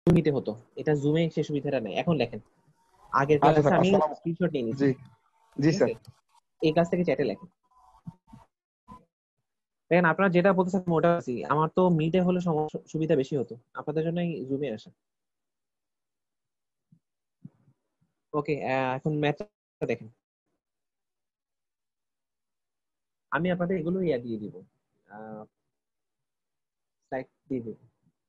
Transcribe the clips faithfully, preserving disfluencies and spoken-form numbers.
জুমিতে হতো, এটা জুমে সে সুবিধাটা নেই। এখন দেখেন আগের আচ্ছা ক্লাসে স্যার, আমি আসসালাম। স্ক্রিনশট নিয়ে জি নিচ্ছি, জি ঠিক স্যার। আছে? এই ক্লাস থেকে চ্যাটে লেখেন। দেখেন আপনারা যেটা বলতেছেন ওটা আছি, আমার তো মিটে হলে সমস্যা সুবিধা বেশি হতো, আপনাদের জন্যই জুমে আসা। ওকে, এখন ম্যাথটা দেখেন। আমি আপনাদের এগুলো ইয়া দিয়ে দিব, স্লাইড দিয়ে দিব।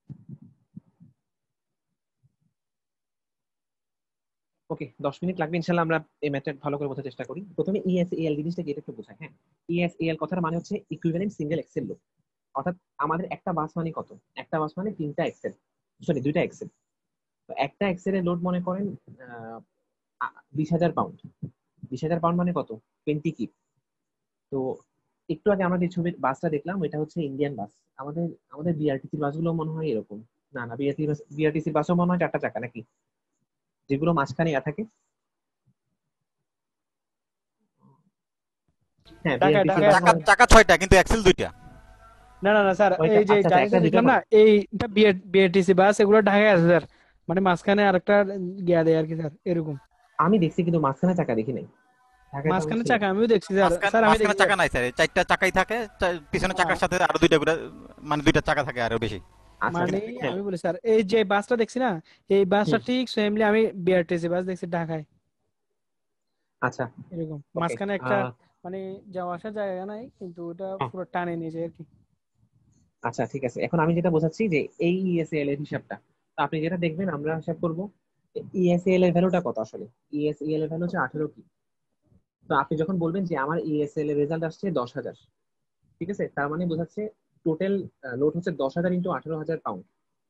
ওকে, দশ মিনিট লাগবে ইনশাল্লাহ, আমরা এই ম্যাথড ভালো করে বোঝার চেষ্টা করি। প্রথমে ইএসএল জিনিসটা কি এটা একটু বোঝায়। হ্যাঁ, ইএসএল কথার মানে হচ্ছে ইকুইভ্যালেন্ট সিঙ্গেল এক্সেল লোড। অর্থাৎ আমাদের একটা বাস মানে কত, একটা বাস মানে তিনটা এক্সেল, সরি দুইটা এক্সেল। তো একটা এক্সেলের লোড মনে করেন বিশ হাজার পাউন্ড। বিশ হাজার পাউন্ড মানে কত, টোয়েন্টি কিপ। তো একটু আগে আমরা যে ছবির বাসটা দেখলাম এটা হচ্ছে ইন্ডিয়ান বাস। আমাদের আমাদের বিআরটিসির বাসগুলো মনে হয় এরকম। না না, বিআরটি বিআরটিসির বাসও মনে হয় চারটা চাকা নাকি, যেগুলো মাঝখানে ইয়া থাকে। হ্যাঁ, ঢাকায় বিআরটিসির ঢাকায় বাস আছে চাকা হয়। স্যার। চাকা ছয়টা কিন্তু এক্সেল দুইটা। না না না স্যার, ওইটা এই যে আচ্ছা আচ্ছা, গাড়িতে একটা দুইটা দেখলাম না, করে। এইটা বিএটিসি বাস, এগুলো ঢাকায় আছে স্যার। মানে মাঝখানে আরেকটা গিয়া দেয় আর কি স্যার, এরকম। আমি দেখছি কিন্তু মাঝখানে চাকা দেখি নাই, ঢাকায় তো আমি মাঝখানে ছিলাম। চাকা আমিও দেখছি স্যার। মাঝখানে স্যার আমি মাঝখানে দেখছি। চাকা নাই স্যার, এই চারটা চাকাই থাকে, চা- পিছনে চাকার সাথে আরো দুইটা করে, মানে দুইটা চাকা থাকে আরো বেশি। আচ্ছা মানে আচ্ছা, হ্যাঁ। আমি বলি স্যার, এই যে বাসটা দেখছি না, এই বাসটা হুম, ঠিক সেমলি আমি বিআরটিসি বাস দেখছি ঢাকায়, আচ্ছা, এরকম ওকে। মাঝখানে একটা মানে যাওয়া আসার জায়গা নাই, কিন্তু ওটা পুরো টানে নিয়ে যায় আর কি। আচ্ছা ঠিক আছে, এখন আমি যেটা বোঝাচ্ছি যে এই ইএসএল এর হিসাবটা, তো আপনি যেটা দেখবেন আমরা হিসাব করব ইএসএল এর ভ্যালুটা কত আসলে। ইএসএল এর ভ্যালু হচ্ছে আঠারো কি। তো আপনি যখন বলবেন যে আমার ইএসএল এর রেজাল্ট আসছে দশ হাজার, ঠিক আছে, তার মানে বোঝাচ্ছে টোটাল লোড হচ্ছে দশ হাজার ইন্টু আঠারো হাজার পাউন্ড।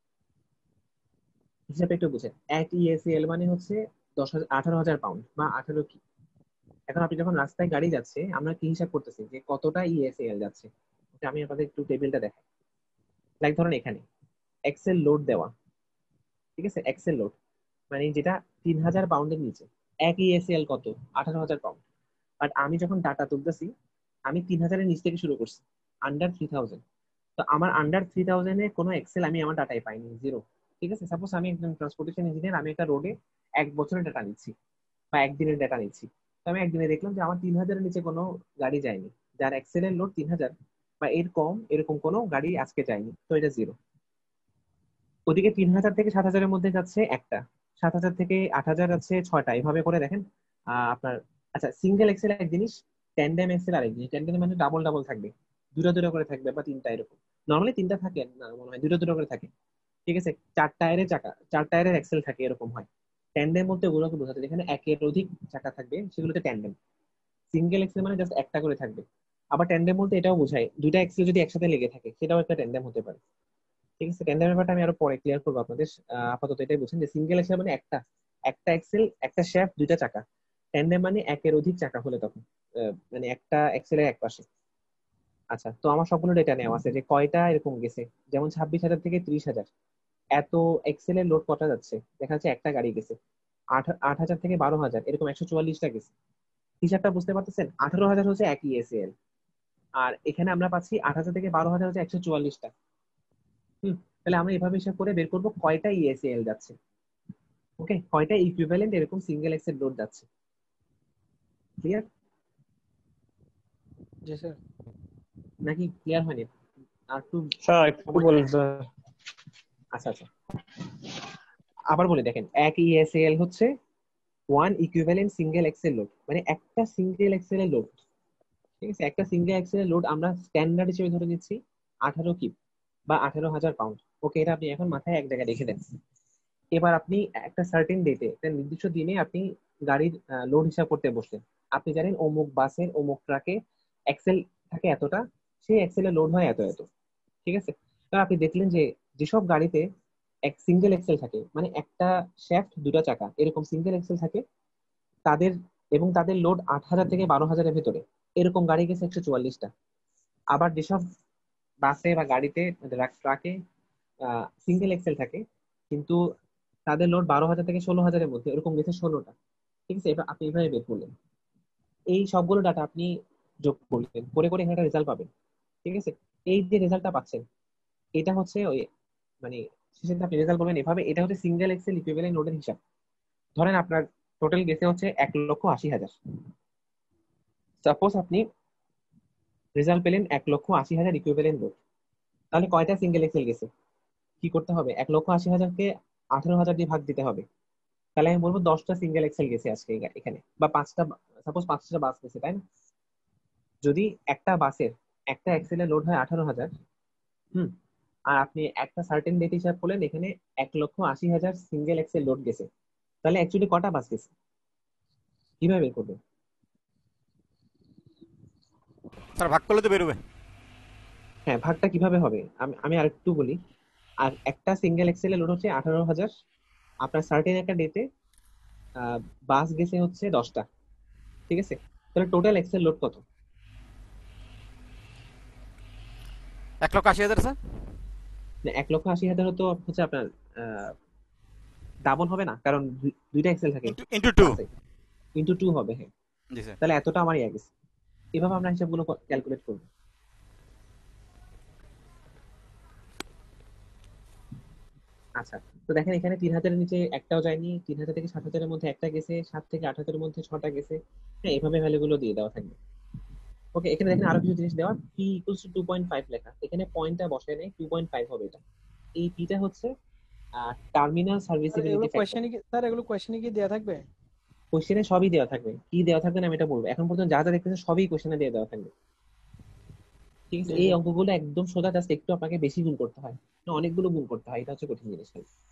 হিসাবটা একটু বুঝেন, এক ইএসএল মানে হচ্ছে দশ হাজার, আঠারো হাজার পাউন্ড বা আঠারো কি। এখন আপনি যখন রাস্তায় গাড়ি যাচ্ছে আমরা কি হিসাব করতেছি যে কতটা ইএসএল যাচ্ছে। ওটা আমি আপনাদের একটু টেবিলটা দেখাই। লাইক ধরেন এখানে এক্সেল লোড দেওয়া, ঠিক আছে, এক্সেল লোড মানে যেটা তিন হাজার পাউন্ডের নিচে। এক ইএসএল কত, আঠারো হাজার পাউন্ড। বাট আমি যখন ডাটা তুলতেছি আমি তিন হাজারের নিচ থেকে শুরু করছি, আন্ডার থ্রি থাউজেন্ড। তো আমার আন্ডার থ্রি থাউজেন্ডে কোনো এক্সেল আমি আমার ডাটায় পাইনি, জিরো। ঠিক আছে, সাপোজ আমি একজন ট্রান্সপোর্টেশন ইঞ্জিনিয়ার, আমি একটা রোডে এক বছরের ডাটা নিচ্ছি বা একদিনের ডাটা নিচ্ছি। তো আমি একদিনে দেখলাম যে আমার তিন হাজারের নিচে কোনো গাড়ি যায়নি, যার এক্সেলের লোড তিন হাজার বা এর কম এরকম কোনো গাড়ি আজকে যায়নি, তো এটা জিরো। ওদিকে তিন হাজার থেকে সাত হাজারের মধ্যে যাচ্ছে একটা, সাত হাজার থেকে আট হাজার যাচ্ছে ছয়টা, এভাবে করে দেখেন। আহ, আপনার আচ্ছা, সিঙ্গেল এক্সেল এক জিনিস, ট্যান্ডেম এক্সেল আরেক জিনিস। ট্যান্ডেম মানে ডাবল ডাবল থাকবে, দুটো দুটো করে থাকবে বা তিনটা এরকম। নর্মালি তিনটা থাকে না, মনে হয় দুটো দুটো করে থাকে। ঠিক আছে, চার টায়ারের চাকা, চার টায়ারের এক্সেল থাকে এরকম হয়। ট্যান্ডেম বলতে ওগুলোকে বোঝাতে যেখানে একের অধিক চাকা থাকবে সেগুলোতে ট্যান্ডেম। সিঙ্গেল এক্সেল মানে জাস্ট একটা করে থাকবে। আবার ট্যান্ডেম বলতে এটাও বোঝায় দুইটা এক্সেল যদি একসাথে লেগে থাকে সেটাও একটা ট্যান্ডেম হতে পারে। ঠিক আছে, টেন্ডার ব্যাপারটা আমি আরো পরে ক্লিয়ার করবো আপনাদের। আহ, আপাতত এটাই বুঝছেন যে সিঙ্গেল এক্সেল মানে একটা, একটা এক্সেল একটা শ্যাফট দুইটা চাকা। ট্যান্ডেম মানে একের অধিক চাকা হলে তখন আহ, মানে একটা এক্সেলের এক পাশে। আচ্ছা, তো আমার সবগুলো ডেটা নেওয়া আছে যে কয়টা এরকম গেছে। যেমন ছাব্বিশ হাজার থেকে ত্রিশ হাজার, এত এক্সেলের লোড কটা যাচ্ছে, দেখা যাচ্ছে একটা গাড়ি গেছে। আট আট হাজার থেকে বারো হাজার এরকম একশো চুয়াল্লিশটা গেছে। হিসাবটা বুঝতে পারতেছেন, আঠারো হাজার হচ্ছে একই এসএল, আর এখানে আমরা পাচ্ছি আট হাজার থেকে বারো হাজার হচ্ছে একশো চুয়াল্লিশটা। হুম, তাহলে আমরা এভাবে হিসাব করে বের করবো কয়টা ইএসএল যাচ্ছে। ওকে, কয়টা ইকুইভ্যালেন্ট এরকম সিঙ্গেল এক্সেল লোড যাচ্ছে। ক্লিয়ার জি স্যার। নাকি ক্লিয়ার হয়নি? আর একটু স্যার একটু সময়। বলেন স্যার। আচ্ছা আচ্ছা, আবার বলে দেখেন, এক ইএসএল হচ্ছে one equivalent single axle load, মানে একটা সিঙ্গেল এক্সেল এর লোড। ঠিক আছে, একটা সিঙ্গেল এক্সেল এর লোড আমরা স্ট্যান্ডার্ড হিসেবে ধরে নিচ্ছি আঠারো কিপ বা আঠারো হাজার পাউন্ড। ওকে, এটা আপনি এখন মাথায় এক জায়গায় রেখে দেন। এবার আপনি একটা সার্টেন ডেটে, একটা নির্দিষ্ট দিনে আপনি গাড়ির লোড হিসাব করতে বসলেন। আপনি জানেন অমুক বাসের অমুক ট্রাকে এক্সেল থাকে এতটা, সেই এক্সেলে লোড হয় এত এত। ঠিক আছে, তো আপনি দেখলেন যে যেসব গাড়িতে এক সিঙ্গেল এক্সেল থাকে, মানে একটা শ্যাফট দুটা চাকা এরকম সিঙ্গেল এক্সেল থাকে, তাদের এবং তাদের লোড আট হাজার থেকে বারো হাজারের ভেতরে, এরকম গাড়ি গেছে একশো চুয়াল্লিশটা। আবার যেসব বাসে বা গাড়িতে ট্রাকে সিঙ্গেল এক্সেল থাকে কিন্তু তাদের লোড বারো হাজার থেকে ষোলো হাজারের মধ্যে, এরকম গেছে ষোলোটা। ঠিক আছে, এটা আপনি এভাবে বের করলেন। এই সবগুলো ডাটা আপনি যোগ করলেন, করে করে এখানে একটা রেজাল্ট পাবেন। ঠিক আছে, এই যে রেজাল্টটা পাচ্ছেন এটা হচ্ছে ওই মানে শেষে আপনি রেজাল্ট বলবেন এভাবে। এটা হচ্ছে সিঙ্গেল এক্সেল ইকুইভ্যালেন্ট লোডের হিসাব। ধরেন আপনার টোটাল গেছে হচ্ছে এক লক্ষ আশি হাজার। সাপোজ আপনি রেজাল্ট পেলেন এক লক্ষ আশি হাজার ইকুইভ্যালেন্ট লোড, তাহলে কয়টা সিঙ্গেল এক্সেল গেছে? কি করতে হবে? এক লক্ষ আশি হাজারকে আঠারো হাজার দিয়ে ভাগ দিতে হবে। তাহলে আমি বলবো দশটা সিঙ্গেল এক্সেল গেছে আজকে এগা- এখানে, বা পাঁচটা, সাপোজ পাঁচটা বাস গেছে, তাই না? যদি একটা বাসের একটা এক্সেলে লোড হয় আঠারো হাজার, হুম, আর আপনি একটা সার্টেন ডেট হিসাব করলেন, এখানে এক লক্ষ আশি হাজার সিঙ্গেল এক্সেল লোড গেছে, তাহলে অ্যাকচুয়ালি কটা বাস গেছে? কিভাবে বের করবেন? স্যার ভাগ করলে তো বেরোবে। হ্যাঁ, ভাগটা কিভাবে হবে আমি আমি আরেকটু বলি। আর একটা সিঙ্গেল এক্সেলে লোড হচ্ছে আঠারো হাজার, আপনার সার্টেন একটা ডেটে বাস গেছে হচ্ছে দশটা, ঠিক আছে? তাহলে টোটাল এক্সেল লোড কত? এক লক্ষ আশি হাজার স্যার। না, এক লক্ষ আশি হাজার তো হচ্ছে আপনার ডাবল হবে না, কারণ দুই- দুইটা এক্সেল থাকে ইন্টু ইন্টু টু। বাসে, ইন্টু টু হবে। হ্যাঁ, জি স্যার। তাহলে এতটা আমার ইয়ে গেছে। এভাবে আমরা হিসাবগুলো ক্যালকুলেট করবো। আচ্ছা, তো দেখেন এখানে তিন হাজারের নিচে একটাও যায়নি, তিন হাজার থেকে সাত হাজারের মধ্যে একটা গেছে, সাত থেকে আট হাজারের মধ্যে ছটা গেছে। হ্যাঁ, এভাবে ভ্যালুগুলো দিয়ে দেওয়া থাকবে। ওকে, এখানে দেখেন আরো কিছু জিনিস দেওয়া, P equals to two point five লেখা, এখানে পয়েন্টটা বসায় নেই, টু পয়েন্ট ফাইভ হবে এটা। এই পিটা হচ্ছে টার্মিনাল স্যার এগুলো সার্ভিসিবিলিটি ফ্যাক্টর। কোয়েশ্চেনে কি স্যার এগুলো কোয়েশ্চেনে কি দেয়া থাকবে? কোশ্চেনে সবই দেওয়া থাকবে, কি দেওয়া থাকবে না আমি এটা বলবো। এখন পর্যন্ত যা যা দেখতেছেন সবই কোশ্চেনে দিয়ে দেওয়া থাকবে, ঠিক আছে? জি এই জি। অঙ্কগুলো একদম সোজা, জাস্ট একটু আপনাকে বেশি গুণ করতে হয় না, অনেকগুলো গুণ করতে হয়, এটা হচ্ছে কঠিন জিনিস।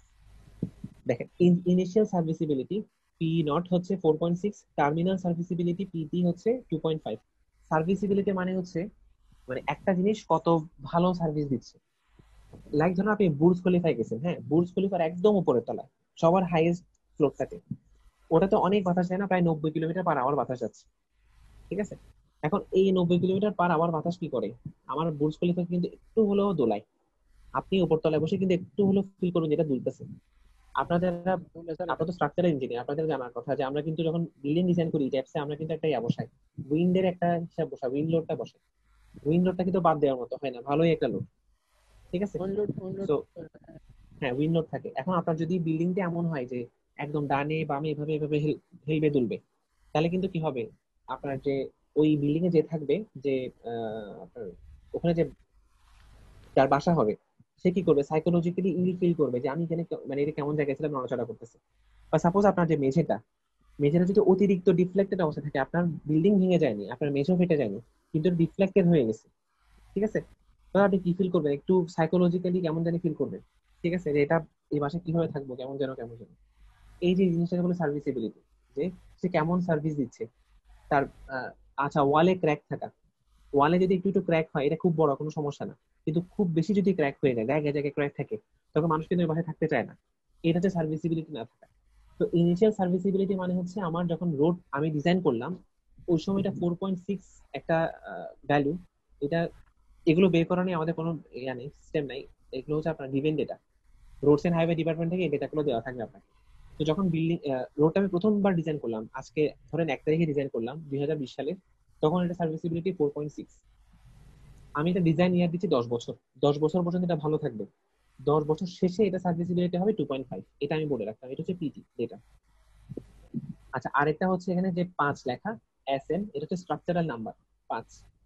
দেখেন ইনিশিয়াল সার্ভিসিবিলিটি পি নট হচ্ছে four point six, terminal serviceability PT হচ্ছে টু পয়েন্ট ফাইভ। সার্ভিসিবিলিটি মানে হচ্ছে মানে একটা জিনিস কত ভালো সার্ভিস দিচ্ছে। লাইক ধরুন আপনি বুর্জ খলিফায় গেছেন, হ্যাঁ, বুর্জ খলিফার একদম উপরের তলায়, সবার হাইয়েস্ট ফ্লোরটাতে, ওটাতে অনেক বাতাস যায় না, প্রায় নব্বই কিলোমিটার পার আওয়ার বাতাস যাচ্ছে, ঠিক আছে? এখন এই নব্বই কিলোমিটার পার আওয়ার বাতাস কি করে? আমার বুর্জ খলিফা কিন্তু একটু হলেও দোলায়। আপনি উপর তলায় বসে কিন্তু একটু হলেও ফিল করবেন যেটা দুলতেছে। আপনাদের, তাহলে স্যার আপনার তো স্ট্রাকচারাল ইঞ্জিনিয়ার, আপনাদের জানার কথা যে আমরা কিন্তু যখন বিল্ডিং ডিজাইন করি ট্যাপসে, আমরা কিন্তু একটা ইয়া বসাই, উইন্ডের একটা হিসাব বসাই, উইন্ড লোডটা বসাই। উইন্ড লোডটা কিন্তু বাদ দেওয়ার মতো হয় না, ভালোই একটা লোড, ঠিক আছে? উইন্ডোড উইন্ডোড তো হ্যাঁ, উইন্ড লোড থাকে। এখন আপনার যদি বিল্ডিংটা এমন হয় যে একদম ডানে বামে এভাবে এভাবে হেল- হেলবে দুলবে, তাহলে কিন্তু কি হবে? আপনার যে ওই বিল্ডিং এ যে থাকবে, যে আহ, আপনার ওখানে যে যার বাসা হবে, সে কি করবে? সাইকোলজিক্যালি ইল ফিল করবে যে আমি এখানে কে- মানে এটা কেমন জায়গায় ছিলাম, নড়াচড়া করতেছে। বা সাপোজ আপনার যে মেঝেটা, মেঝেটা যদি অতিরিক্ত ডিফ্লেক্টেড অবস্থা থাকে, আপনার বিল্ডিং ভেঙে যায়নি, আপনার মেঝেও ফেটে যায়নি, কিন্তু ডিফ্লেক্টেড হয়ে গেছে, ঠিক আছে? তখন আপনি কি ফিল করবেন? একটু সাইকোলজিক্যালি কেমন জানি ফিল করবেন, ঠিক আছে, যে এটা এই বাসায় কিভাবে থাকবো, কেমন যেন কেমন যেন। এই যে জিনিসটাকে বলে সার্ভিসিবিলিটি, যে সে কেমন সার্ভিস দিচ্ছে। তার আহ, আচ্ছা, ওয়ালে ক্র্যাক থাকা, ওয়ালে যদি একটু একটু ক্র্যাক হয় এটা খুব বড় কোনো সমস্যা না, কিন্তু খুব বেশি যদি ক্র্যাক হয়ে যায়, জায়গায় জায়গায় ক্র্যাক থাকে, তখন মানুষ কিন্তু ওই বাসায় থাকতে চায় না। এটা হচ্ছে সার্ভিসিবিলিটি না থাকা। তো ইনিশিয়াল সার্ভিসিবিলিটি মানে হচ্ছে আমার যখন রোড আমি ডিজাইন করলাম, ওই সময় এটা ফোর পয়েন্ট সিক্স একটা ভ্যালু। এটা এগুলো বের করা নিয়ে আমাদের কোনো ইয়া নেই, সিস্টেম নাই। এগুলো হচ্ছে আপনার given data, roads and highway department থেকে এই ডেটাগুলো দেওয়া থাকবে আপনাকে। তো যখন বিল্ডিং রোডটা আমি প্রথমবার ডিজাইন করলাম, আজকে ধরেন এক তারিখে ডিজাইন করলাম দুই হাজার বিশ সালে, তখন এটা সার্ভিসিবিলিটি ফোর পয়েন্ট সিক্স। আমি এটা ডিজাইন ইয়ার দিচ্ছি দশ বছর, দশ বছর পর্যন্ত এটা ভালো থাকবে। দশ বছর শেষে এটা সার্ভিসিবিলিটি হবে টু পয়েন্ট ফাইভ, এটা আমি বলে রাখতাম, এটা হচ্ছে পিটি ডেটা। আচ্ছা, আরেকটা হচ্ছে এখানে যে পাঁচ লেখা, এস এন, এটা হচ্ছে স্ট্রাকচারাল নাম্বার পাঁচ,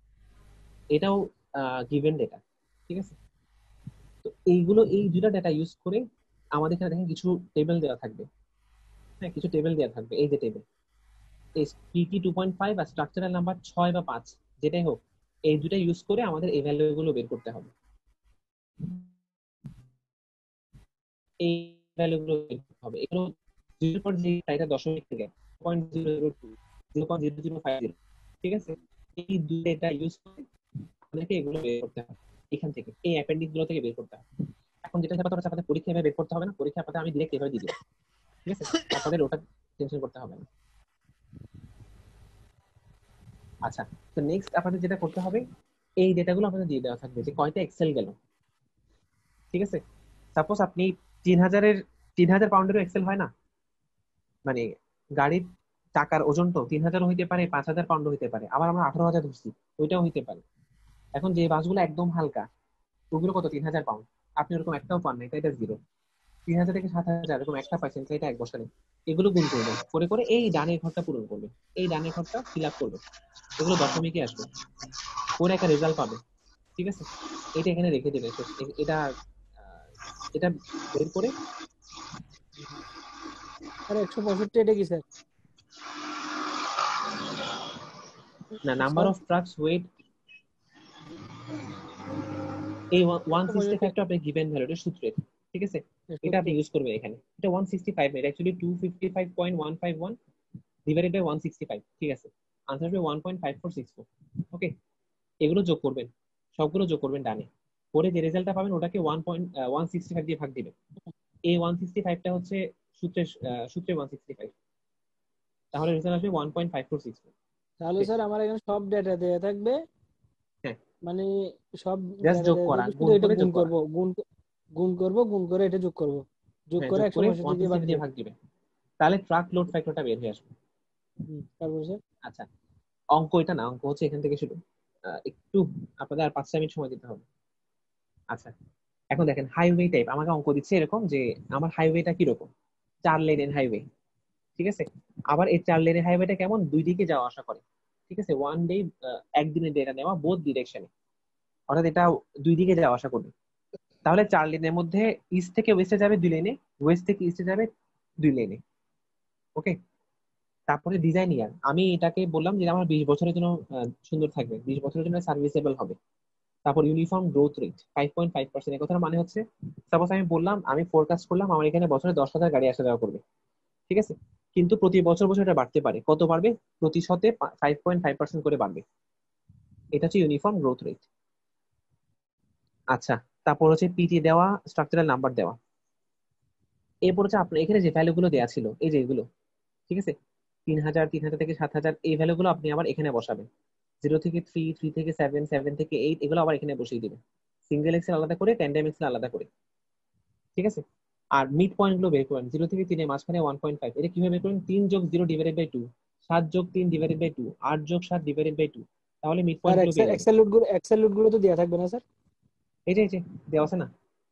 এটাও গিভেন ডেটা, ঠিক আছে? তো এইগুলো, এই দুটা ডেটা ইউজ করে আমাদের এখানে দেখেন কিছু টেবিল দেওয়া থাকবে। হ্যাঁ, কিছু টেবিল দেওয়া থাকবে, এই যে টেবিল, এই পিটি টু পয়েন্ট ফাইভ আর স্ট্রাকচারাল নাম্বার ছয় বা পাঁচ, যেটাই হোক, এই দুটা ইউজ করে আমাদের এই ভ্যালু গুলো বের করতে হবে। এই ভ্যালু গুলো বের করতে হবে, এগুলো জিরো পয়েন্ট জিরো, এটা দশমিক থেকে point zero zero two, zero point zero zero five zero, ঠিক আছে? এই দুটো ডেটা ইউজ করে আমাদেরকে এগুলো বের করতে হবে, এখান থেকে এই অ্যাপেন্ডিক্স গুলো থেকে বের করতে হবে। এখন যেটা ব্যাপার হচ্ছে আপনাদের পরীক্ষা এভাবে বের করতে হবে না, পরীক্ষা আপনাদের আমি ডিরেক্ট এভাবে দিয়ে দেবো, ঠিক আছে? আপনাদের ওটা টেনশন করতে হবে না। আচ্ছা, তো নেক্সট আপনাদের যেটা করতে হবে, এই ডেটাগুলো আপনাদের দিয়ে দেওয়া থাকবে যে কয়টা এক্সেল গেল, ঠিক আছে? সাপোজ আপনি তিন হাজারের তিন হাজার পাউন্ডেরও এক্সেল হয় না, মানে গাড়ির চাকার ওজন তো তিন হাজার হইতে পারে, পাঁচ হাজার পাউন্ড হইতে পারে, আবার আমরা আঠারো হাজার ধরছি, ওইটাও হইতে পারে। এখন যে বাসগুলো একদম হালকা, ওগুলো কত? তিন হাজার পাউন্ড। আপনি ওরকম একটাও পান নাই, তাই এটা জিরো। তিন হাজার থেকে সাত হাজার এরকম একটা পাইছেন, তাই এটা এক বছরে। এগুলো গুণ করবেন, করে করে এই ডানের ঘরটা পূরণ করবেন, এই ডানের ঘরটা ফিল আপ করবেন, এগুলো দশমিকে আসবে, করে একটা রেজাল্ট পাবে। ঠিক আছে, এটা এখানে রেখে দেবে শেষ। এ- এটা আহ, এটা বের করে স্যার একশো পঁয়ষট্টি এটা কি স্যার? না, number sir of trucks wait, এই ওয়ান একশো সিক্সটি পঁয়ষট্টি ফাইভটা আপনি গিভেন ভ্যালুটা সূত্রের। ঠিক আছে, এটা আপনি সূত্রে। ইউজ করবেন এখানে। এটা ওয়ান সিক্সটি ফাইভ না, এটা actually two fifty five point one five one divided by one sixty five. ঠিক আছে, আনসার হবে one point five four six four. Okay, এগুলো যোগ করবেন, সবগুলো যোগ করবেন ডানে, করে যে রেজাল্টটা পাবেন ওটাকে one point one sixty five দিয়ে ভাগ দিবেন। এই ওয়ান সিক্সটি ফাইভটা হচ্ছে সূত্রের আহ, সূত্রে ওয়ান সিক্সটি ফাইভ, তাহলে রেজাল্ট আসবে one point five four six four. তাহলে স্যার আমার এখানে সব ডেটা দেয়া থাকবে, হ্যাঁ, মানে সব জাস্ট ডেটা যোগ দেয়া করা, থাকবে, শুধু গুণ এটা করে গুণ যোগ করা। করব, গুণ গুণ করব, গুণ করে এটা যোগ করব, যোগ হ্যাঁ, করে যোগ একশো করে পঁয়ষট্টি ওয়ান দিয়ে ভাগ সিক্সটি দিয়ে দেব। ভাগ দিবেন, তাহলে ট্রাক লোড ফ্যাক্টরটা বের হয়ে আসবে। হুম, তারপর স্যার? আচ্ছা, অঙ্ক এটা না, অঙ্ক হচ্ছে এখান থেকে শুরু। আহ, একটু আপনাদের আর পাঁচটা মিনিট সময় দিতে হবে। আচ্ছা, এখন দেখেন হাইওয়ে টাইপ আমাকে অঙ্ক দিচ্ছে এরকম যে আমার হাইওয়েটা কিরকম, চার লেনের হাইওয়ে। ঠিক আছে, আবার এই চার লেনের হাইওয়েটা কেমন, দুই দিকে যাওয়া আসা করে। ঠিক আছে, ওয়ান ডে, একদিনের ডেটা নেওয়া বোথ ডিরেকশনে, অর্থাৎ এটা দুই দিকে যাওয়া আসা করবে। তাহলে চার লেনের মধ্যে ইস্ট থেকে ওয়েস্টে যাবে দুই লেনে, ওয়েস্ট থেকে ইস্টে যাবে দুই লেনে। ওকে, তারপরে ডিজাইন ইয়ার, আমি এটাকে বললাম যে আমার বিশ বছরের জন্য আহ, সুন্দর থাকবে, বিশ বছরের জন্য সার্ভিসেবল হবে। তারপর uniform growth rate five point five percent. এ কথার মানে হচ্ছে, সাপোজ আমি বললাম আমি ফোরকাস্ট করলাম আমার এখানে বছরে দশ হাজার গাড়ি আসা যাওয়া করবে। ঠিক আছে, কিন্তু প্রতি বছর বছর এটা বাড়তে পারে, কত বাড়বে, প্রতিশতে ফাইভ পয়েন্ট ফাইভ পার্সেন্ট করে বাড়বে। এটা হচ্ছে ইউনিফর্ম গ্রোথ রেট। আচ্ছা, তারপর হচ্ছে পিটি দেওয়া, স্ট্রাকচারাল নাম্বার দেওয়া। এরপর হচ্ছে আপনার এখানে যে ভ্যালু গুলো দেওয়া ছিল, এই যে এগুলো, ঠিক আছে, তিন হাজার তিন হাজার থেকে সাত হাজার এই ভ্যালু গুলো আপনি আবার এখানে বসাবেন। জিরো থেকে থ্রি, থ্রি থেকে সেভেন, সেভেন থেকে এইট এগুলো আবার এখানে বসিয়ে দিবেন, সিঙ্গেল এক্সেল আলাদা করে, ট্যান্ডেম এক্সেল আলাদা করে। ঠিক আছে, আর মিড পয়েন্ট গুলো বের করেন, জিরো থেকে তিনের মাঝখানে ওয়ান পয়েন্ট ফাইভ। এটা কিভাবে বের করেন, তিন যোগ জিরো ডিভাইডেড বাই টু, সাত যোগ তিন ডিভাইডেড বাই টু, আট যোগ সাত ডিভাইডেড বাই টু, তাহলে মিড স্যার পয়েন্ট গুলো এক্সেল বের হবে। এক্সেল লুট গুলো এক্সেল লুট গুলো তো দেয়া থাকবে না স্যার? এই যে এই যে দেওয়া আছে না,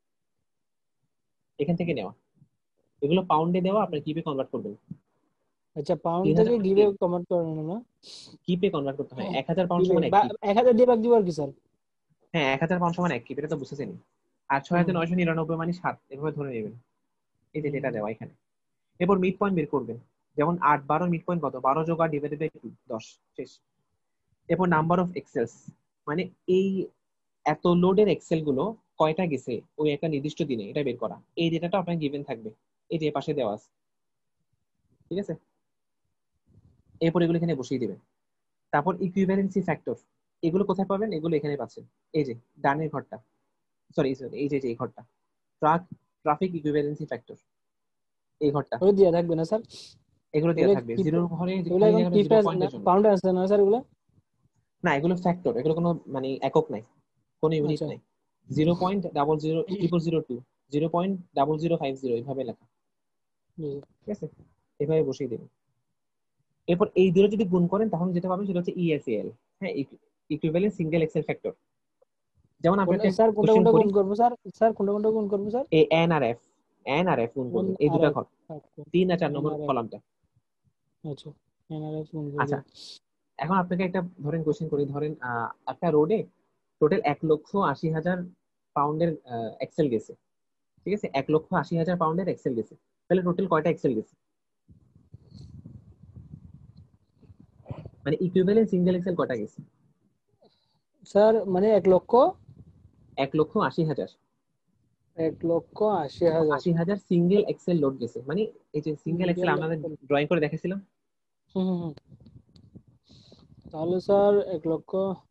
এখান থেকে নেওয়া, এগুলো পাউন্ডে দেওয়া, আপনার কিপে কনভার্ট করবেন। আচ্ছা, পাউন্ড তিন থেকে হাজার গিভে কনভার্ট করে নেব না? কিপে কনভার্ট করতে হয়, এক হাজার পাউন্ড গিভে সমান এক বা কিপ। এক হাজার দিয়ে ভাগ দিব আর কি স্যার? হ্যাঁ, এক হাজার পাউন্ড সমান এক কিপ, এটা তো বুঝতেছেন। আর ছয় হুম হাজার নয়শো নিরানব্বই মানে সাত, এভাবে ধরে নেবেন। এই যে ডেটা হুম দেওয়া এখানে। এরপর মিড পয়েন্ট বের করবেন, যেমন আট বারো মিড পয়েন্ট কত, বারো যোগ আট ডিভাইডেড বাই টু, দশ, শেষ। এরপর নাম্বার অফ এক্সেলস, মানে এই এত লোডের এক্সেল গুলো কয়টা গেছে ওই একটা নির্দিষ্ট দিনে, এটা বের করা। এই ডেটাটা আপনার গিভেন থাকবে, এই যে পাশে দেওয়া আছে। ঠিক আছে, এরপর এগুলো এখানে বসিয়ে দিবেন। তারপর ইকুইভ্যালেন্সি ফ্যাক্টর, এগুলো কোথায় পাবেন, এগুলো এখানে পাচ্ছেন, এই যে ডানের ঘরটা, সরি সরি এই যে এই যে এই ঘরটা, ট্রাক ট্রাফিক ইকুইভ্যালেন্সি ফ্যাক্টর, এই ঘরটা, ওগুলো দেয়া থাকবে না স্যার? এগুলো দেওয়া এগুলো থাকবে। কি, জিরোর ঘরে যে এগুলো খালি এখন জায়গাটা কি জিরো পয়েন্টের জন্য। পাউন্ডে আছে না স্যার এগুলো? না, এগুলো ফ্যাক্টর, এগুলো কোনো মানে একক নাই, কোনো ইউনিট আচ্ছা। নাই। Zero point double zero triple zero two, zero point double zero five zero এইভাবে লেখা। জি। ঠিক আছে, এভাবে বসিয়ে দেবেন। এরপর এই দুটো যদি গুণ করেন তাহলে যেটা পাবেন সেটা হচ্ছে ইএসএল। হ্যাঁ, ইকুইভ্যালেন্ট সিঙ্গেল এক্সেল ফ্যাক্টর। যেমন আমরা কোন একটা স্যার কোনটা কোশ্চেন কোনটা করি, গুণ করবো স্যার? স্যার কোনটা কোনটা গুণ করবো sir? A N R F, N R F গুণ এন করবেন এই আর দুটা এফ। ঘর, আচ্ছা, তিন আর চার এন নম্বর আর এফ। কলামটা। আচ্ছা, এন আর এফ গুণ করবো। আচ্ছা, এখন আপনাকে একটা ধরেন কোশ্চেন করি, ধরেন আহ, একটা রোডে টোটাল এক লক্ষ আশি হাজার পাউন্ডের এক্সেল গেছে। ঠিক আছে, এক লক্ষ আশি হাজার পাউন্ডের এক্সেল গেছে, তাহলে টোটাল কয়টা এক্সেল গেছে, মানে ইকুইভ্যালেন্ট সিঙ্গেল এক্সেল কয়টা গেছে। স্যার মানে এক লক্ষ এক লক্ষ আশি হাজার, এক লক্ষ আশি হাজার আশি হাজার সিঙ্গেল এক্সেল লোড গেছে, মানে এই যে সিঙ্গেল এক্সেল সিঙ্গেল আপনাদের এক্সেল। ড্রয়িং করে দেখেছিলাম। হুম হুম হুম। তাহলে স্যার এক লক্ষ।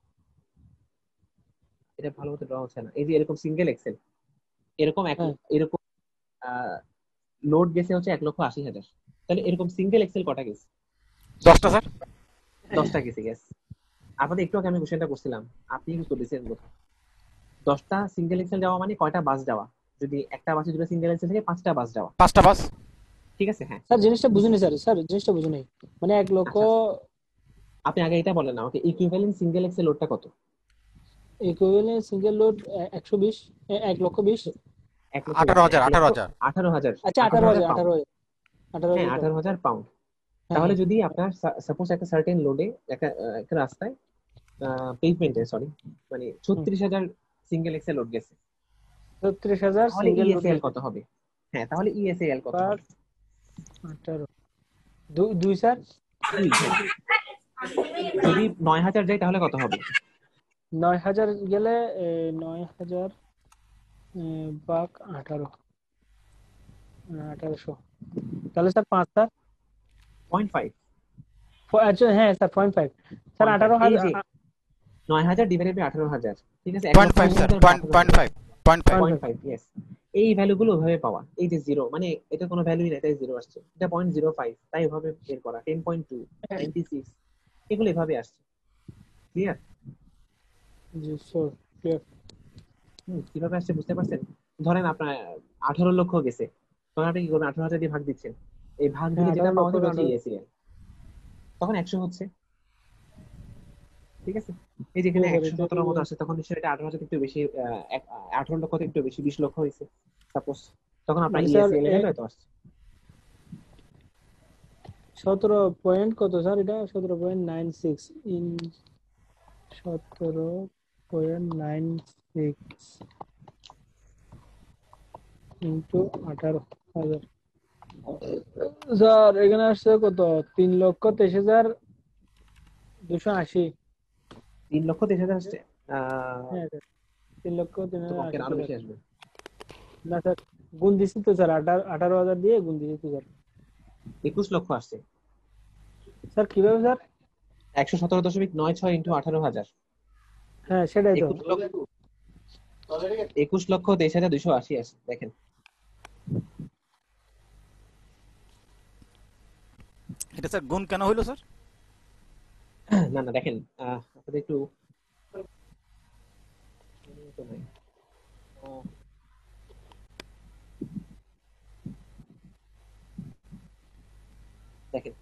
এটা ভালো মতো ড্র হচ্ছে না, এই যে এরকম সিঙ্গেল এক্সেল, এরকম এক হ্যাঁ, এরকম লোড গেছে হচ্ছে এক লক্ষ আশি হাজার, তাহলে এরকম সিঙ্গেল এক্সেল কটা গেছে, দশটা স্যার। দশটা গেছে গ্যাস। আপনাদের একটু আগে আমি কোশ্চেনটা করছিলাম, আপনি কি করেছেন বোধ, দশটা সিঙ্গেল এক্সেল যাওয়া মানে কয়টা বাস যাওয়া, যদি একটা বাসে দুটো সিঙ্গেল এক্সেল থেকে পাঁচটা বাস যাওয়া। পাঁচটা বাস। ঠিক আছে, হ্যাঁ। স্যার জিনিসটা বুঝিনি বুঝছেন? স্যার, স্যার জিনিসটা বুঝিনি। মানে এক লক্ষ আচ্ছা, আপনি আগে এটা বলেন আমাকে, ইকুইভ্যালেন্ট সিঙ্গেল এক্সেল লোডটা কত। ইকুইভ্যালেন্ট সিঙ্গেল লোড একশো বিশ, এক লক্ষ বিশ। এক লক্ষ আঠারো বিশ, হাজার এক আঠারো লক্ষ হাজার আঠারো হাজার আচ্ছা আঠারো আঠারো হাজার হাজার পাউন্ড। আঠারো হাজার আঠারো হ্যাঁ, হাজার আঠারো হাজার পাউন্ড। হ্যাঁ তাহলে হ্যাঁ যদি আপনার সাপোজ একটা সার্টেন লোডে একটা আহ, একটা রাস্তায় পেভমেন্টে সরি মানে হুম। ছত্রিশ হাজার সিঙ্গেল এক্সেল লোড গেছে, ছত্রিশ হাজার তাহলে সিঙ্গেল লোড ইএসএল গেছে কত হবে? হ্যাঁ, তাহলে ইএসএল কত পার হবে? আঠারো, দুই দুই স্যার দুই, হ্যাঁ। যদি নয় হাজার যায় তাহলে কত হবে? নয় হাজার গেলে এ, নয় হাজার এ, বাক আঠারো, আঠারোশো, তাহলে স্যার পাঁচ স্যার পয়েন্ট ফাইভ। ফ- আচ্ছা হ্যাঁ sir point five sir point five আঠারো এই হাজার যে নয় হাজার ডিভাইডেড বাই আঠারো হাজার, ঠিক আছে, এক পয়েন্ট লক্ষ ফাইভ বিশ স্যার, হাজার বাই পয়েন্ট আঠারো পয়েন্ট হাজার five point five point five, yes. এই ভ্যালুগুলো ওভাবে পাওয়া, এই যে জিরো মানে এটা কোনো ভ্যালুই নাই তাই জিরো আসছে, এটা পয়েন্ট জিরো ফাইভ তাই এভাবে বের করা, ten point two, ninety six, এগুলো এভাবে আসছে। ক্লিয়ার? জি স্যার ক্লিয়ার। হুম, কিভাবে আসছে বুঝতে পারছেন? ধরেন আপনার আঠারো লক্ষ গেছে, তখন আপনি কি করবেন? আঠারো হাজার দিয়ে ভাগ দিচ্ছেন, এই ভাগ হ্যাঁ দিলে যেটা আঠারো পাওয়া লক্ষ যাবে হচ্ছে আঠারো ইএসিএল, তখন একশো হচ্ছে। ঠিক আছে, এই ঠিক যেখানে আছে একশো এটা সতেরোর মতো আসছে তখন নিশ্চয়ই এটা আঠারো হাজার একটু বেশি, আহ, এক- আহ, আঠারো লক্ষ থেকে একটু বেশি, বিশ লক্ষ হয়েছে সাপোজ, তখন আপনার মানে স্যার ইএসিএল এর ভ্যালু এত আসছে। সতেরো পয়েন্ট কত স্যার? এটা সতেরো পয়েন্ট নাইন সিক্স ইন সতেরো পয়েন্ট নাইন সিক্স ইন্টু আঠারো হাজার, স্যার এখানে আসছে কত? তিন লক্ষ তেইশ হাজার দুশো আশি। তিন লক্ষ তেইশ হাজার আসছে। আহ হ্যাঁ স্যার তিন লক্ষ তিন তো হাজার কম কেন, আশি আরো চলে বেশি আসছে। আসবে। না স্যার গুণ দিছি তো স্যার, আঠারো আঠারো হাজার দিয়ে গুণ দিছি তো স্যার। একুশ লক্ষ আসছে। স্যার কিভাবে স্যার? একশো সতেরো দশমিক নয় ছয় ইন্টু আঠারো হাজার, হ্যাঁ সেটাই তো। একুশ লক্ষ, একুশ লক্ষ তেইশ হাজার দুইশো আশি আসে দেখেন। এটা স্যার গুণ কেন হইলো স্যার? না না দেখেন, আহ আপনাদের একটু তো নাই। আহ, দেখেন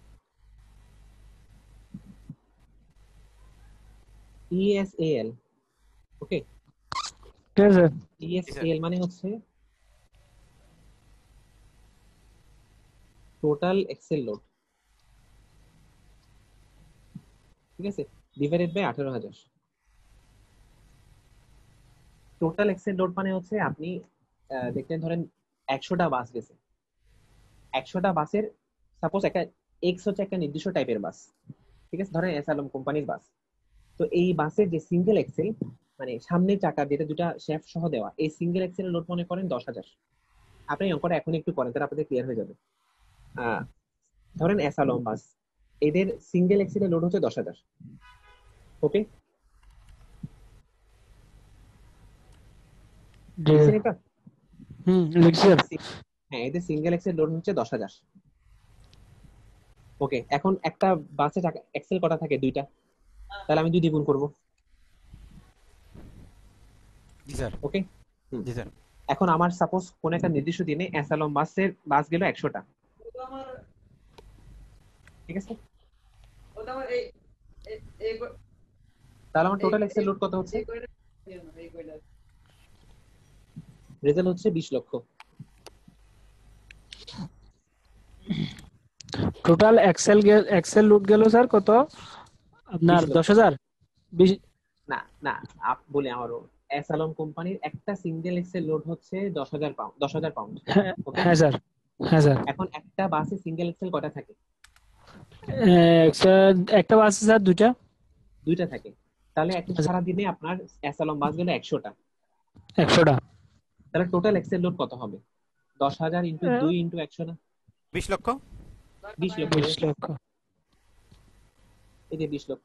ইএসএল, ওকে, ঠিক আছে স্যার। ইএসএল মানে হচ্ছে টোটাল এক্সেল লোড, ঠিক আছে, ডিভাইডেড বাই আঠারো হাজার। টোটাল এক্সেল লোড মানে হচ্ছে আপনি আহ, দেখলেন ধরেন একশোটা বাস গেছে, একশোটা বাসের সাপোজ একটা এক্স হচ্ছে একটা নির্দিষ্ট টাইপের বাস, ঠিক আছে, ধরেন এস আলম কোম্পানির বাস। তো এই বাসের যে সিঙ্গেল এক্সেল মানে সামনের চাকা যেটা দুটা শ্যাফট সহ দেওয়া, এই সিঙ্গেল এক্সেল লোড মনে করেন দশ হাজার। আপনি এই অঙ্কটা এখন একটু করেন তাহলে আপনাদের ক্লিয়ার হয়ে যাবে। আহ ধরেন এস আলম বাস, এদের সিঙ্গেল এক্সেল লোড হচ্ছে দশ হাজার। ওকে, জি লিখছেন এটা? হুম লিখছি স্যার। হ্যাঁ, এদের সিঙ্গেল এক্সেল লোড হচ্ছে দশ হাজার। ওকে, এখন একটা বাসে চাকা এক্সেল কটা থাকে? দুইটা, তাহলে আমি দুই দ্বিগুণ করবো। জি স্যার। ওকে, জি স্যার। এখন আমার সাপোজ কোন একটা নির্দিষ্ট দিনে অ্যাসালম বাসের বাস গেল একশোটা, ঠিক আছে, তাহলে আমার টোটাল এক্সেল লোড কত হচ্ছে? রেজাল্ট হচ্ছে বিশ লক্ষ। টোটাল এক্সেল এক্সেল লোড গেল স্যার কত আপনার? বিশ লক্ষ। দশ হাজার বিশ না না, আপ বলি আমারও, অ্যাসালম কোম্পানির একটা সিঙ্গেল এক্সেল লোড হচ্ছে দশ হাজার পাউন্ড, দশ হাজার পাউন্ড। হ্যাঁ ওকে, হ্যাঁ স্যার হ্যাঁ স্যার। এখন একটা বাসে সিঙ্গেল এক্সেল কটা থাকে? এক্সেল একটা বাস আছে স্যার, দুইটা দুইটা থাকে, তাহলে একটা সারা দিনে আপনার অ্যাসালম বাস গেল একশোটা, একশোটা। তাহলে টোটাল এক্সেল লোড কত হবে? দশ হাজার ইন্টু দুই ইন্টু একশো না, বিশ লক্ষ। বিশ লক্ষ। বিশ লক্ষ। এই যে বিশ লক্ষ।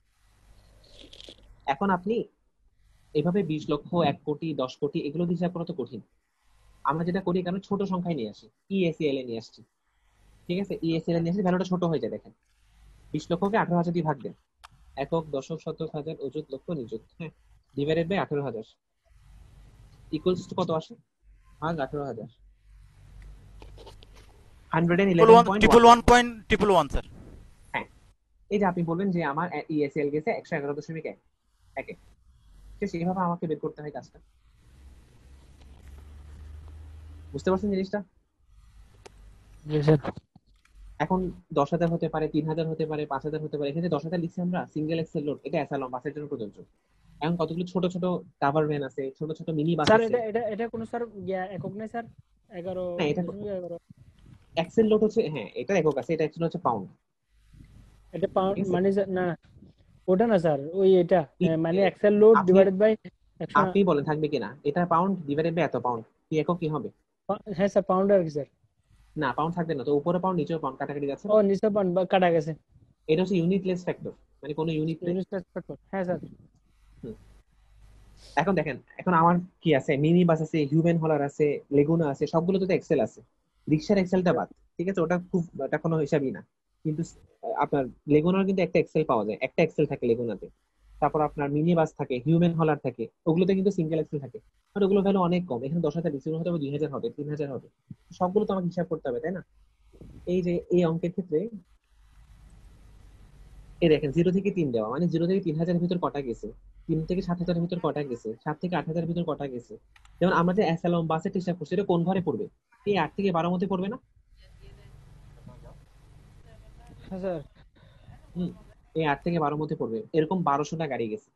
এখন আপনি এভাবে বিশ লক্ষ, এক কোটি, দশ কোটি এগুলো হিসাব করা তো কঠিন। আমরা যেটা করি কারণ ছোট সংখ্যায় নিয়ে আসি, ইএসিএল এ নিয়ে আসছি, ঠিক আছে, ইএসিএল এ নিয়ে আসি ভ্যালুটা ছোট হয়ে যায়। দেখেন বিশ লক্ষকে আঠারো হাজার দিয়ে ভাগ দেন, একক, দশক, শতক, হাজার, অযুত, লক্ষ, নিযুত, হ্যাঁ, ডিভাইডেড বাই আঠারো হাজার ইকুয়ালস টু কত আসে? ভাগ আঠারো হাজার, hundred and triple eleven one point triple one. One point triple one sir. হ্যাঁ, এই যে আপনি বলবেন যে আমার ইএসএল গেছে একশো এগারো দশমিক এক একে, ঠিক সেভাবে আমাকে বের করতে হয় কাজটা। বুঝতে পারছেন জিনিসটা? জি স্যার। এখন দশ হাজার হতে পারে, তিন হাজার হতে পারে, পাঁচ হাজার হতে পারে। এখানে দশ হাজার লিখছি আমরা সিঙ্গেল এক্সেল লোড, এটা অ্যাসালম বাসের জন্য প্রযোজ্য। এখন কতগুলো ছোট ছোট কাভার ভ্যান আছে, ছোট ছোট মিনি বাস স্যার আছে। এটা এটা এটা কোনো স্যার ইয়া একক নাই স্যার? এগারো হ্যাঁ, এটা দশমিক এগারো এক্সেল লোড হচ্ছে, হ্যাঁ এটা একক আছে, এটা অ্যাকচুয়ালি হচ্ছে পাউন্ড। এটা পাউন্ড ঠিক আছে। মানে স্যার না, ওটা না স্যার, ওই এটা কি- আহ, মানে এ- এক্সেল লোড আপনি ডিভাইডেড বাই একশো। আপনি বলেন থাকবে কিনা, এটা পাউন্ড ডিভাইডেড বাই এত পাউন্ড, কি একক কি হবে? হ্যাঁ স্যার, পাউন্ড আর কি স্যার? না, পাউন্ড থাকবে না তো, উপরে পাউন্ড নিচেও পাউন্ড কাটাকাটি যাচ্ছে ও না। নিচে পাউন্ড কাটা গেছে। এটা হচ্ছে ইউনিটলেস ফ্যাক্টর, মানে কোনো ইউনিট নেই। ইউনিট ফ্যাক্টর, হ্যাঁ স্যার। হুম। এখন দেখেন, এখন আমার কি আছে, মিনি বাস আছে, হিউম্যান হলার আছে, লেগুনা আছে, সবগুলোতে তো এক্সেল আছে। রিক্সার এক্সেলটা বাদ, ঠিক আছে, ওটা খুব, ওটা কোনো হিসাবই না। কিন্তু আহ, আপনার লেগুনার কিন্তু একটা এক্সেল পাওয়া যায়, একটা এক্সেল থাকে লেগুনাতে। তারপর আপনার মিনি বাস থাকে, হিউম্যান হলার থাকে, ওগুলোতে কিন্তু সিঙ্গেল এক্সেল থাকে। আর ওগুলো ভ্যালু অনেক কম, এখানে দশ হাজার রিসিভ হতে হবে, দুই হাজার হবে, তিন হাজার হবে। সবগুলো তো আমাকে হিসাব করতে হবে, তাই না? এই যে এই অঙ্কের ক্ষেত্রে এই দেখেন, জিরো থেকে তিন দেওয়া মানে জিরো থেকে তিন হাজারের ভিতর কটা গেছে, তিন থেকে সাত হাজারের ভিতর কটা গেছে, সাত থেকে আট হাজারের ভিতর কটা গেছে। যেমন আমরা যে অ্যাসালম বাসের হিসাব করছি, এটা কোন ঘরে পড়বে? এই আট থেকে বারো মধ্যে পড়বে না? হ্যাঁ স্যার। হম, এই আট থেকে বারো মধ্যে পড়বে। এরকম বারোশোটা গাড়ি গেছে।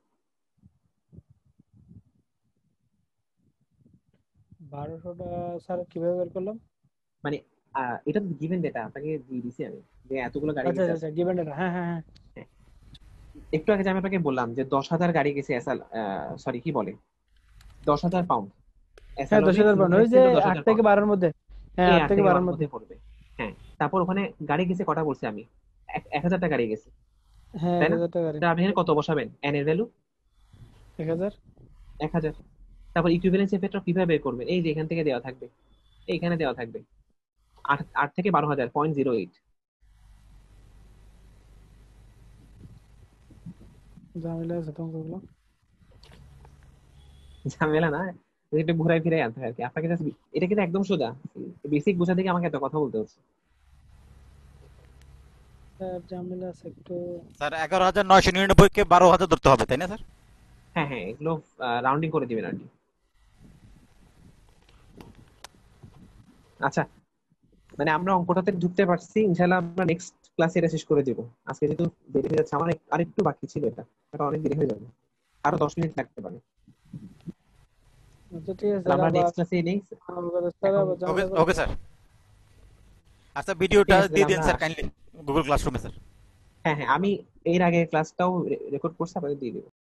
বারোশোটা স্যার কিভাবে বের করলাম? মানে আহ, এটা তো গিভেন ডেটা আপনাকে দিয়ে দিছি আমি, যে এতগুলো গাড়ি আচ্ছা গেছে আচ্ছা আজকে। আচ্ছা, গিভেন ডেটা, হ্যাঁ হ্যাঁ হ্যাঁ। হ্যাঁ, একটু আগে যে আমি আপনাকে বললাম যে দশ হাজার গাড়ি গেছে অ্যাসাল, সরি কি বলে, দশ হাজার পাউন্ড হ্যাঁ দশ অ্যাসালমে হাজার পাউন্ড, সিঙ্গেল ওই যে এক্সেল দশ আট হাজার থেকে পাউন্ড বারোর মধ্যে। হ্যাঁ, এই আট আট থেকে থেকে বারোর বারোর মধ্যে। মধ্যে পড়বে। হ্যাঁ, তারপর ওখানে গাড়ি গেছে কটা বলছি আমি, এক এক হাজারটা গাড়ি গেছে, হ্যাঁ, তাই এক না? হাজার টাকা। তা আপনি এখানে কত বসাবেন, এন এর ভ্যালু এক হাজার। এক হাজার। তারপর ইকুইভ্যালেন্স এফেক্টর কিভাবে বের করবেন, এই যে এখান থেকে দেওয়া থাকবে, এইখানে দেওয়া থাকবে, আট আট থেকে বারো হাজার পয়েন্ট জিরো এইট। ঝামেলা আছে তো অঙ্কগুলো। ঝামেলা না, একটু ঘুরাই ফিরাই আনতে হয় আর কি আপনাকে, just এটা কিন্তু একদম সোজা, বেসিক বোঝা থেকে আমাকে এত কথা বলতে হচ্ছে। স্যার ঝামেলা আছে একটু। স্যার এগারো হাজার নয়শো নিরানব্বই কে বারো হাজার ধরতে হবে তাই না স্যার? হ্যাঁ হ্যাঁ, এগুলো রাউন্ডিং করে দিবেন আর কি। আচ্ছা, মানে আমরা অঙ্কটাতে ঢুকতে পারছি, ইনশাল্লাহ আমরা নেক্সট ক্লাসে এটা শেষ করে দিব। আজকে যেহেতু দেরি হয়ে যাচ্ছে, আমার এক- আরেকটু বাকি ছিল, এটা এটা অনেক দেরি হয়ে যাবে, আরো দশ মিনিট লাগতে পারে। আচ্ছা ঠিক আছে তাহলে স্যার, আমরা আবার নেক্সট ক্লাসে নেই স্যার এখন। আবার ওকে ঝামেলা ওকে করতে। স্যার। আচ্ছা ঠিক ভিডিওটা আছে, দিয়ে তাহলে দিন আমরা, স্যার কাইন্ডলি গুগল ক্লাসরুমে স্যার। হ্যাঁ হ্যাঁ, আমি এর আগে ক্লাসটাও রেকর্ড করছি, আপনাদের দিয়ে দিব।